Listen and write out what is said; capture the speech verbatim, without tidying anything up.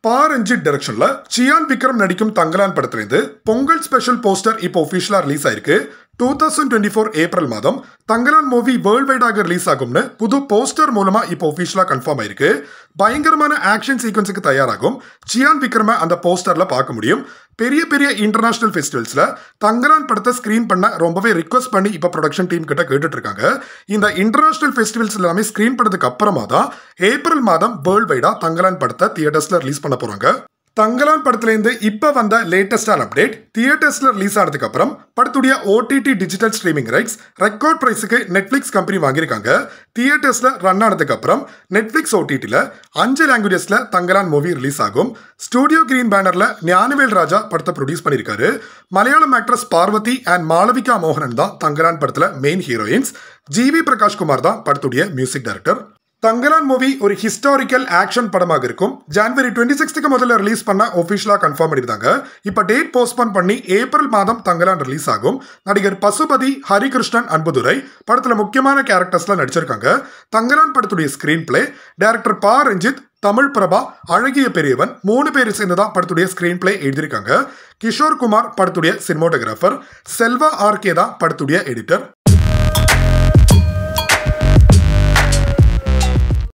பாரஞ்சித் டைரக்ஷன்ல சியான் விக்ரம் நடிக்கும் தங்கலான் படத்திலிருந்து பொங்கல் ஸ்பெஷல் போஸ்டர் இப்போ ஒஃபிஷியலா ரிலீஸ் ஆயிருக்கு. Two thousand twenty four April மாதம் தங்கலான் மூவி வேர்ல்ட் வைடாக ரிலீஸ் ஆகும்னு புது போஸ்டர் மூலமா இப்போ ஒஃபிஷியலா கன்ஃபார்ம் ஆயிருக்கு. பயங்கரமான ஆக்ஷன் சீக்வன்ஸுக்கு தயாராகும் சியான் விக்ரம அந்த போஸ்டர்ல பார்க்க முடியும். பெரிய பெரிய இன்டர்நேஷனல் ஃபெஸ்டிவல்ஸ்ல தங்கலான் படத்தை ஸ்கிரீன் பண்ண ரொம்பவே ரிக்வஸ்ட் பண்ணி இப்போ ப்ரொடக்ஷன் டீம் கிட்ட கேட்டுட்டு இருக்காங்க. இந்த இன்டர்நேஷனல் ஃபெஸ்டிவல்ஸ் எல்லாமே ஸ்கிரீன் பண்ணதுக்கு அப்புறமா தான் ஏப்ரல் மாதம் வேர்ல்ட் வைடா தங்கலான் படத்தை தியேட்டர்ஸ்ல ரிலீஸ் பண்ண போறாங்க. தங்கலான் படத்திலிருந்து இப்போ வந்த லேட்டஸ்டான அப்டேட், தியேட்டர்ஸ்ல ரிலீஸ் ஆனதுக்கு அப்புறம் படத்துடைய OTT digital streaming rights record பிரைஸுக்கு நெட்ஃபிளிக்ஸ் கம்பெனி வாங்கியிருக்காங்க. தியேட்டர்ஸ்ல ரன் ஆனதுக்கு அப்புறம் நெட்ஃபிளிக்ஸ் ஓடிடியில் அஞ்சு லாங்குவேஜஸ்ல தங்கலான் மூவி ரிலீஸ் ஆகும். ஸ்டுடியோ கிரீன் பேனர்ல ஞானவேல் ராஜா படத்தை ப்ரொடியூஸ் பண்ணியிருக்காரு. மலையாளம் ஆக்ட்ரஸ் பார்வதி அண்ட் மாளவிகா மோகனன் தான் தங்கலான் படத்துல main heroines. G V Prakash Kumar தான் படத்துடைய மியூசிக் டைரக்டர். தங்கலான் மூவி ஒரு ஹிஸ்டாரிக்கல் ஆக்ஷன் படமாக இருக்கும். ஜனவரி டுவெண்ட்டி சிக்ஸ்த்துக்கு முதல்ல ரிலீஸ் பண்ண ஒஃபிஷியலா கன்ஃபார்ம் பண்ணியிருந்தாங்க. இப்போ டேட் போஸ்ட்போன் பண்ணி ஏப்ரல் மாதம் தங்கலான் ரிலீஸ் ஆகும். நடிகர் பசுபதி, ஹரிகிருஷ்ணன், அன்புதுரை படத்துல முக்கியமான கேரக்டர்ஸ்லாம் நடிச்சிருக்காங்க. தங்கலான் படத்துடைய ஸ்கிரீன் பிளே டைரக்டர் பா ரஞ்சித், தமிழ் பிரபா, அழகிய பெரியவன் மூணு பேர் சேர்ந்துதான் படத்துடைய ஸ்கிரீன் பிளே எழுதியிருக்காங்க. கிஷோர் குமார் படத்துடைய சினிமோட்டோகிராஃபர், செல்வா ஆர்கே தான் படத்துடைய எடிட்டர்.